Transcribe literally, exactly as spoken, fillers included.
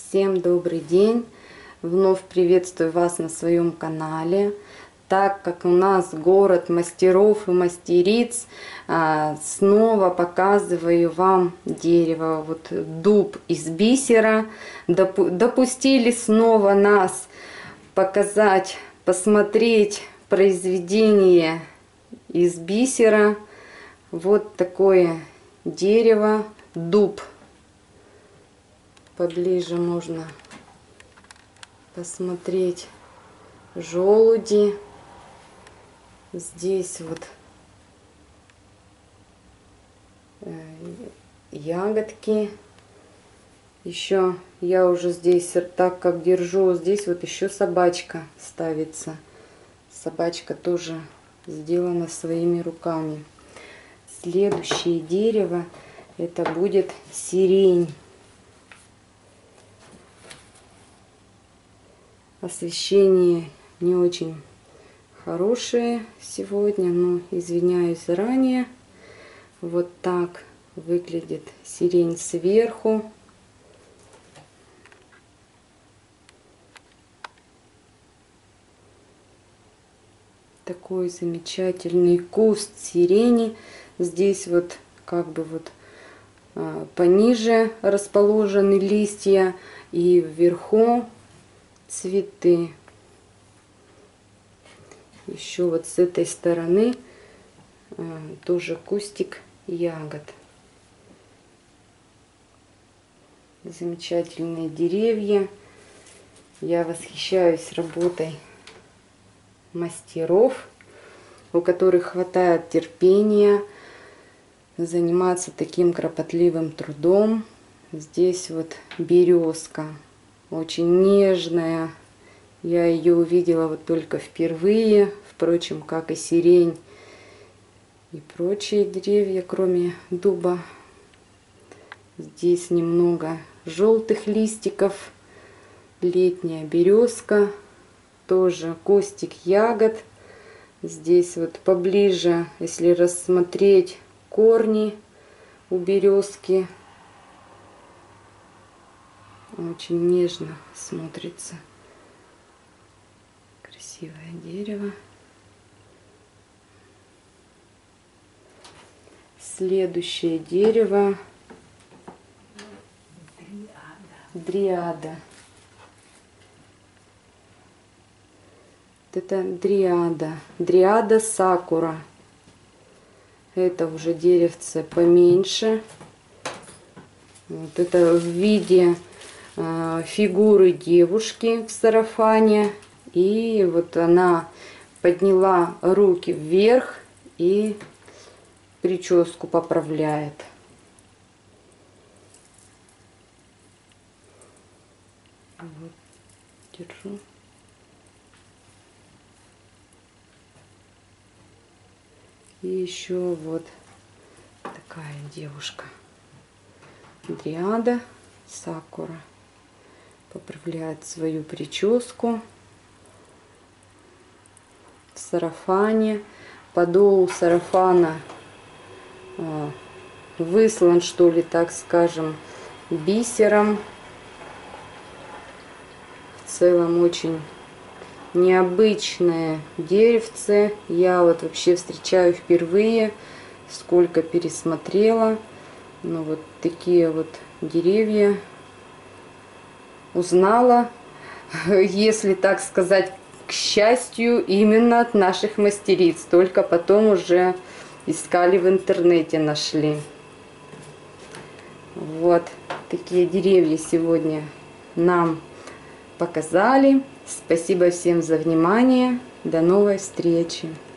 Всем добрый день! Вновь приветствую вас на своем канале. Так как у нас город мастеров и мастериц, снова показываю вам дерево. Вот дуб из бисера. Допустили снова нас показать, посмотреть произведение из бисера. Вот такое дерево, дуб. Поближе можно посмотреть желуди. Здесь вот ягодки. Еще я уже здесь, так как держу, здесь вот еще собачка ставится. Собачка тоже сделана своими руками. Следующее дерево это будет сирень. Освещение не очень хорошее сегодня, но извиняюсь заранее. Вот так выглядит сирень сверху. Такой замечательный куст сирени. Здесь вот как бы вот а, пониже расположены листья и вверху цветы. Еще вот с этой стороны а, тоже кустик ягод. Замечательные деревья. Я восхищаюсь работой мастеров, у которых хватает терпения заниматься таким кропотливым трудом. Здесь вот березка. Очень нежная. Я ее увидела вот только впервые. Впрочем, как и сирень и прочие деревья, кроме дуба. Здесь немного желтых листиков. Летняя березка. Тоже кустик ягод. Здесь вот поближе, если рассмотреть корни у березки. Очень нежно смотрится. Красивое дерево. Следующее дерево дриада. Это дриада. Дриада сакура. Это уже деревце поменьше. Вот это в виде фигуры девушки в сарафане, и вот она подняла руки вверх и прическу поправляет. Вот, держу. И еще вот такая девушка. Дриада сакура. Поправляет свою прическу в сарафане. Подол сарафана э, выслан, что ли, так скажем, бисером. В целом очень необычное деревце. Я вот вообще встречаю впервые, сколько пересмотрела. Ну вот такие вот деревья узнала, если так сказать, к счастью, именно от наших мастериц. Только потом уже искали в интернете, нашли. Вот такие деревья сегодня нам показали. Спасибо всем за внимание. До новой встречи.